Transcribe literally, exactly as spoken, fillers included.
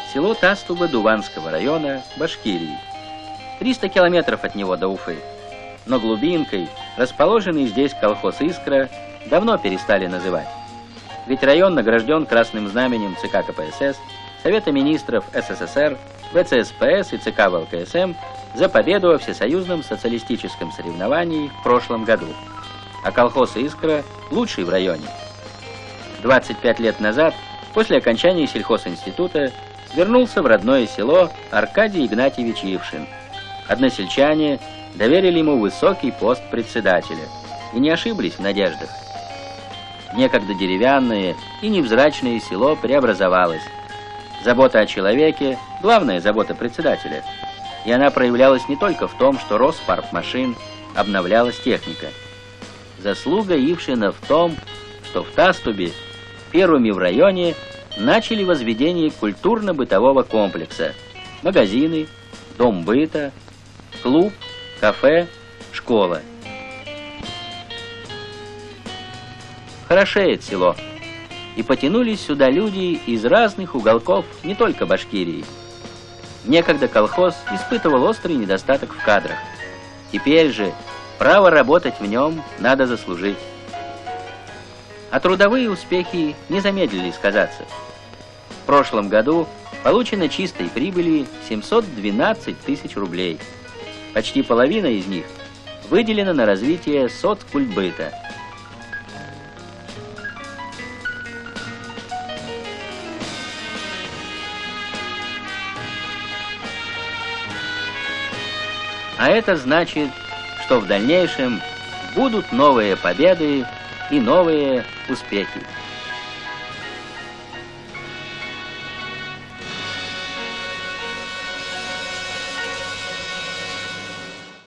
село Тастуба Дуванского района Башкирии. триста километров от него до Уфы. Но глубинкой расположенный здесь колхоз «Искра» давно перестали называть. Ведь район награжден красным знаменем ЦК КПСС, Совета министров СССР, ВЦСПС и ЦК ВЛКСМ за победу во всесоюзном социалистическом соревновании в прошлом году. А колхоз «Искра» лучший в районе. двадцать пять лет назад, после окончания сельхозинститута, вернулся в родное село Аркадий Игнатьевич Ившин. Односельчане доверили ему высокий пост председателя и не ошиблись в надеждах. Некогда деревянное и невзрачное село преобразовалось. Забота о человеке – главная забота председателя. И она проявлялась не только в том, что рос парк машин, обновлялась техника. Заслуга Ившина в том, что в Тастубе первыми в районе начали возведение культурно-бытового комплекса: магазины, дом быта, клуб, кафе, школа. Хорошеет село, и потянулись сюда люди из разных уголков, не только Башкирии. Некогда колхоз испытывал острый недостаток в кадрах. Теперь же право работать в нем надо заслужить. А трудовые успехи не замедлили сказаться. В прошлом году получено чистой прибыли семьсот двенадцать тысяч рублей. Почти половина из них выделена на развитие соцкультбыта. А это значит, что в дальнейшем будут новые победы и новые успехи.